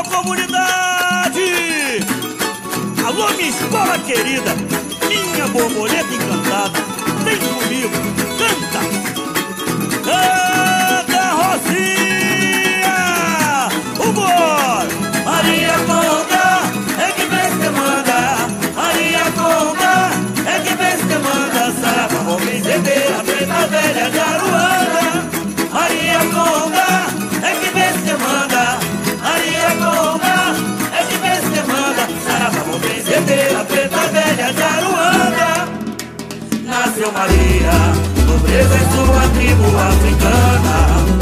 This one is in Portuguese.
Alô, comunidade! Alô, minha escola querida, minha borboleta encantada, vem comigo, canta! Canta, Rosinha! Vambora! Maria Conga, é que vem que manda. Maria Conga, é que vem que manda. Sarava, homens, a preta velha de Aruanda. Maria Conga, é que vem que manda. Maria Conga, é que vem que manda. Sarava, homens, a preta velha de Aruanda. Nasceu Maria, nobreza em sua tribo africana.